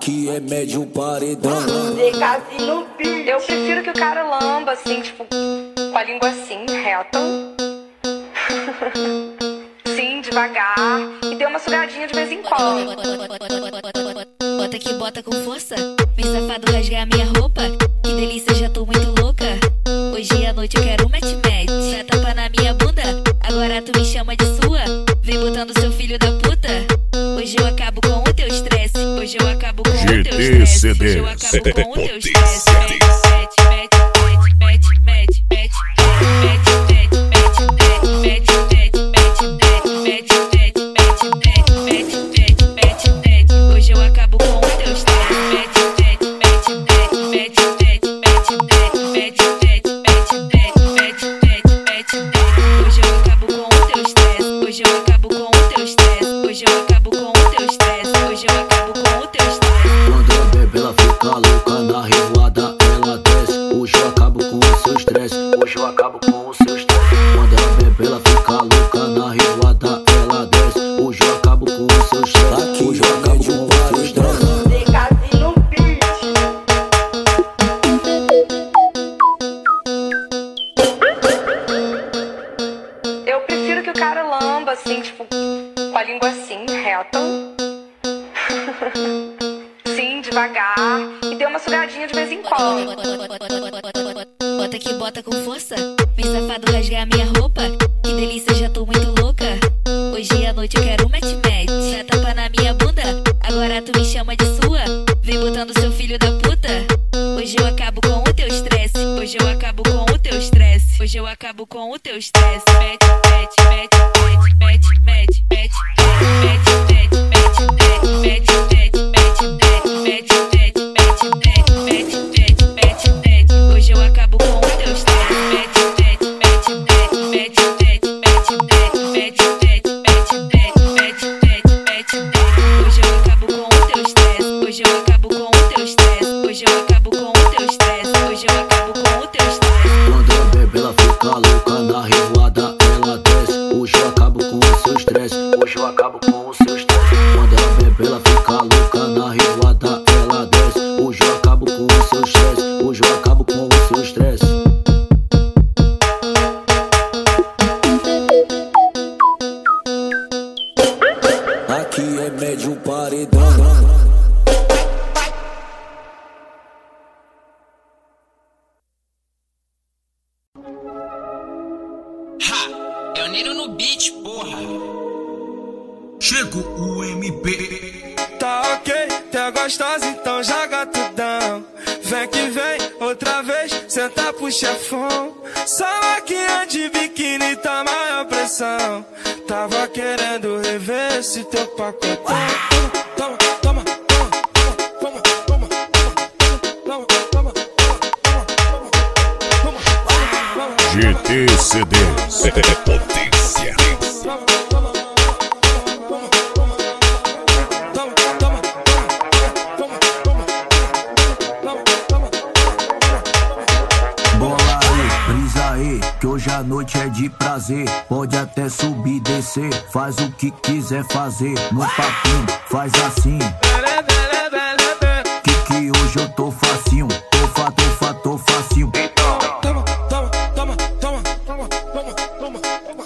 Aqui é médio paredão. Eu prefiro que o cara lamba assim, tipo, com a língua assim, reta. Sim, devagar. E dê uma sugadinha de vez em quando. Bota que bota com força. Vem safado rasgar minha roupa. Que delícia, já tô muito louca. Hoje à noite eu quero match-match. Dá tapa na minha bunda, agora tu me chama de sua. Vem botando seu filho da puta. Hoje eu acabo com o teu estresse. Hoje eu acabo com o teu estresse. Hoje eu acabo com o teu estresse. Hoje eu acabo com o teu estresse. Hoje eu acabo com o teu estresse. Hoje eu acabo com o teu estresse. Hoje eu acabo com o teu estresse. Hoje eu acabo com o teu estresse. Quando ela bebe, ela fica louca. Na revoada ela desce. Hoje eu acabo com o seu estresse. Hoje eu acabo com o seu estresse. Quando ela bebe, ela fica louca. Na revoada ela desce. Hoje eu acabo com o seu estresse. Hoje eu acabo com o seu estresse. Eu prefiro que o cara lamba assim, tipo, com a língua assim, reta. Sim, devagar. E dê uma sugadinha de vez em quando. Bota que bota com força. Vem safado rasgar minha roupa. Que delícia, já tô muito louca. Hoje à noite eu quero match-match. Dá tapa na minha bunda, agora tu me chama de sua. Vem botando seu filho da puta. Hoje eu acabo com o teu estresse. Hoje eu acabo com o teu estresse. Hoje eu acabo com o teu estresse. Hoje eu acabo com o teu estresse. Hoje eu acabo com o teu estresse. Hoje eu acabo com o teu estresse. Hoje eu acabo com o teu estresse. Hoje eu acabo com o teu estresse. Quando ela bebe, ela fica louca. Na revoada ela desce. Hoje eu acabo com o seu estresse. Hoje eu acabo com o seu estresse. Quando ela bebe, ela fica louca. Na revoada ela desce. Hoje eu acabo com o seu estresse. Hoje eu acabo com o seu estresse. Aqui é médio paredão. É o Nero no beat, porra. Chego o MP. Tá ok, tá gostosa, então joga tudão. Vem que vem, outra vez, senta pro chefão. Só maquinha de biquíni, tá maior pressão. Tava querendo rever esse teu pacotão. Toma, toma, toma, toma, toma, toma, toma, toma, toma. GTCDs. Potência. Bola aí, brisa aí, que hoje a noite é de prazer. Pode até subir, descer, faz o que quiser fazer. No papinho, faz assim. Que hoje eu tô facinho, tô facinho. Toma, toma, toma, toma, toma, toma, toma, toma.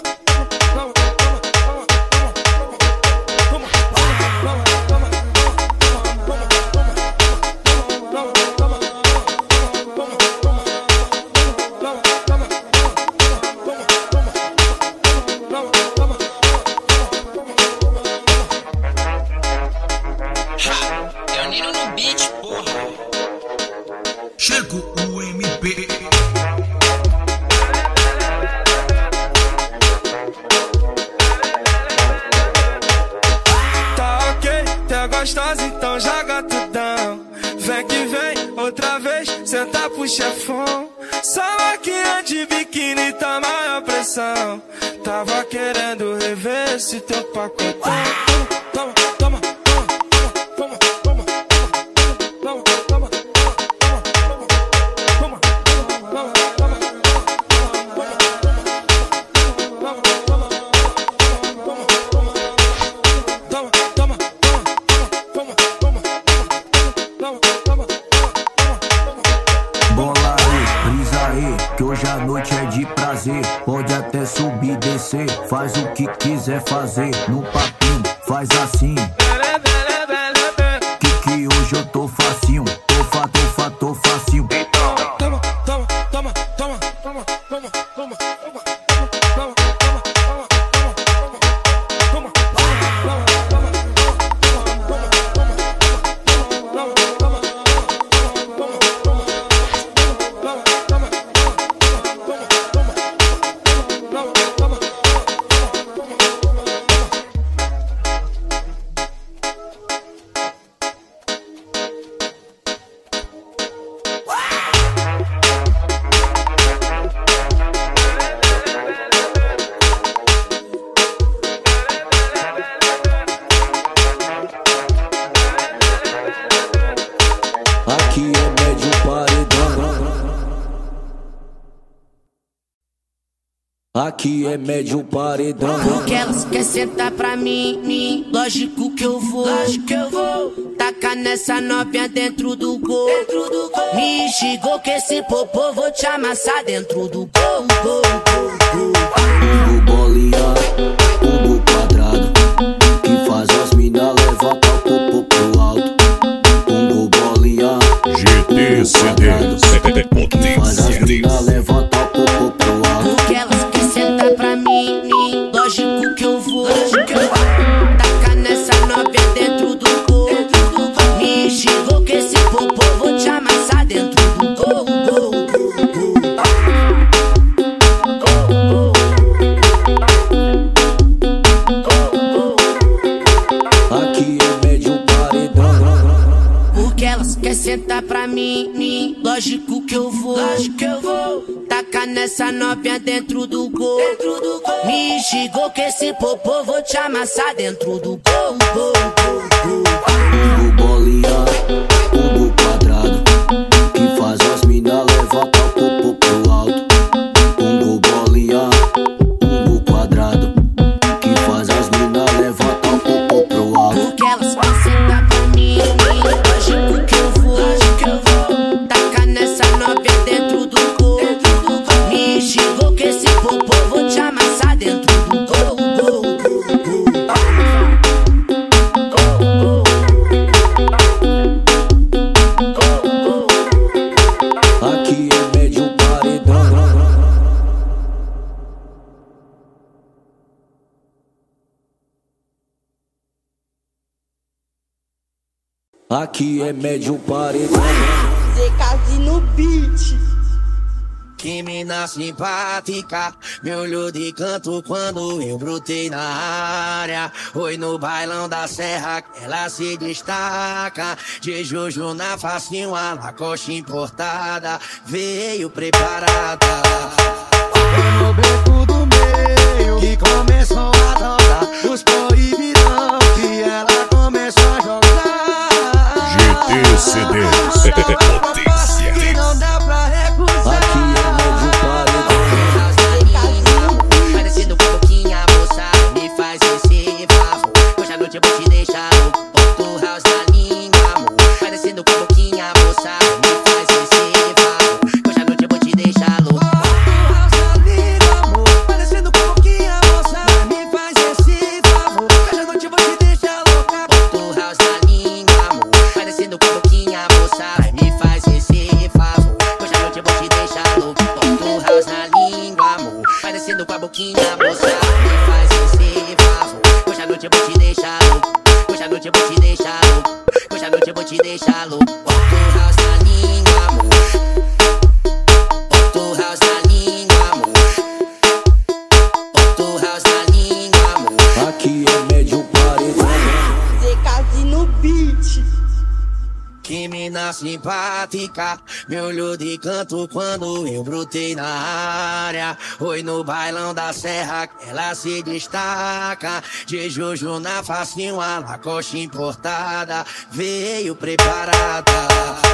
É o Nero no beat, porra. Chego o MP. Tá ok, tá gostosa, então joga tudão. Vem que vem, outra vez, senta pro chefão. Só maquinha de biquíni, tá maior pressão. Tava querendo rever esse teu pacotão. Toma, toma, toma, toma, toma, toma, toma, toma, toma, toma, toma. que hoje a noite é de prazer. Pode até subir e descer, faz o que quiser fazer. No papinho, faz assim. Que hoje eu tô facinho, tô facinho. Toma, toma, toma, toma, toma, toma, toma, toma. Aqui é médio paredão. Aqui é médio paredão. Porque elas quer sentar pra mim, lógico que eu vou, tacar nessa novinha dentro do gol. Me instigou que esse popô vou te amassar dentro do gol. O bolinha, o quadrado, que faz as mina levantar o popô pro alto. O bolinha, GTCDs, que faz as mina levantar o popô pro alto. Porque elas quer sentar pra mim, lógico que eu vou, tacar nessa novinha dentro do gol. Me instigou que esse popô vou te amassar dentro do gol. Aqui é médio paredão. Porque elas quer sentar pra mim, lógico que eu vou, tacar nessa novinha dentro do gol. Me instigou que esse popô vou te amassar dentro do gol. O bolinha, o quadrado, que faz as mina levantar o popô pro alto. O bolinha, o quadrado, que faz as mina levantar o popô pro alto. Porque elas quer sentar pra mim, lógico que eu vou, tacar nessa novinha dentro do gol. Me instigou que esse popô vou te amassar dentro do gol. Aqui é médio paredão. Aqui é médio paredão. ZK no beat. Que mina simpática, me olhou de canto quando eu brotei na área. Oi, no bailão da serra, ela se destaca. De Jojo na facinho, a Lacoste importada, veio preparada. Foi no beco do meio que começou a tocar os proibidão, que ela começou a jogar. GTCDs, potência. Que não dá pra recusar. Aqui é médio paredão. Parecendo com a boquinha, moça, me faz esse favor. Hoje à noite eu vou te deixar louco. Ponto house na língua, amor. Parecendo com a boquinha, moça, me faz esse favor. Hoje à noite eu vou te deixar louco. Ponto house na língua, amor. Parecendo com a boquinha, moça, me faz esse favor. Hoje à noite eu vou te deixar louca. Ponto house na língua, amor. Parecendo com a boquinha, moça, me faz esse favor. Hoje à noite eu vou te deixar louco. Ponto house na língua, amor. Parecendo com a boquinha, moça, me faz esse favor. Hoje à noite eu vou te deixar louco. Hoje à noite eu vou te deixar louco. Hoje à noite eu vou te deixar louco. Ponto house na língua, amor. Ponto house na língua, amor. Ponto house na língua, amor. Aqui é médio paredão. ZK no beat. Que mina simpática, me olhou de canto quando eu brotei na área. Oi, no bailão da serra, ela se destaca. De Jojo na facinho, a Lacoste importada, veio preparada.